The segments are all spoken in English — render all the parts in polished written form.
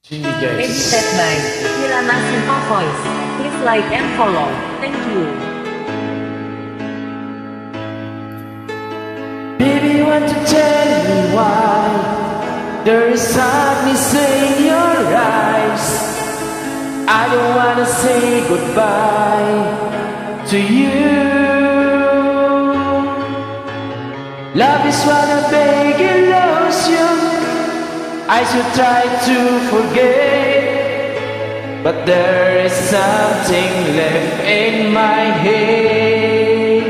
Maybe step 9. Kirana Simple Voice. Please like and follow. Thank you. Baby, want to tell me why there is sadness in your eyes. I don't wanna say goodbye to you. Love is what a big illusion. I should try to forget, but there is something left in my head.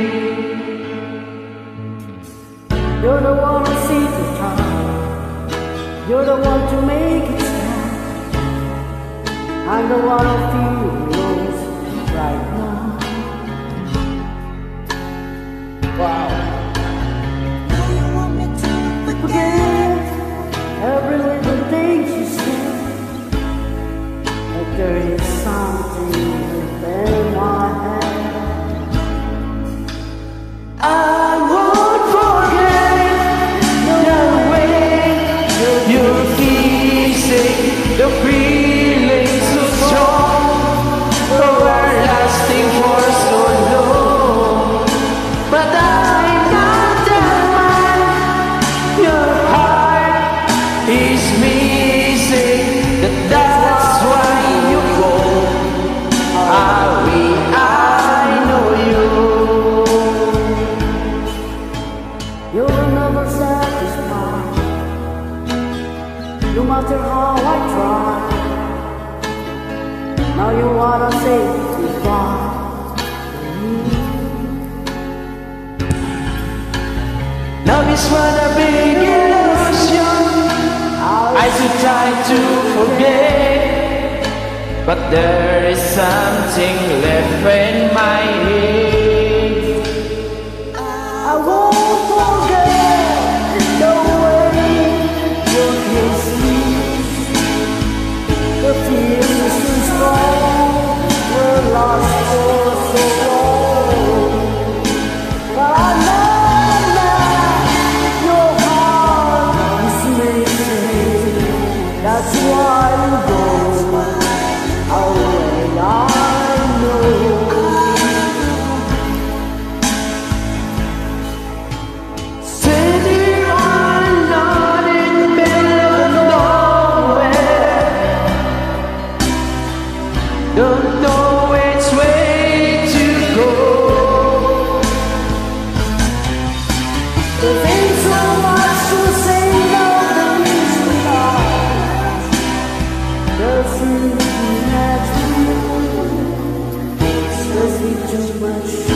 You're the one to see the time. You're the one to make it stand. I'm the one who feels right now. Wow. You want me to forget every little thing she said, but there is something within my head. I won't forget the way you're kissing, the feeling so strong, everlasting for so long. But I'm not the man your heart is missing. That's why you go. I know you. You'll never satisfy, no matter how I try. Now you wanna say goodbye to me. Love is what a big illusion. I should try to forget, but there is something left in my head. I won't forget the way you kiss me. The feelings so strong were lost for so long. But I know that your heart is missing. That's why you go away. I know. Sitting alone in the middle of nowhere, don't know which way to go. There ain't so much to say about the reason why. Doesn't imagine, especially too much.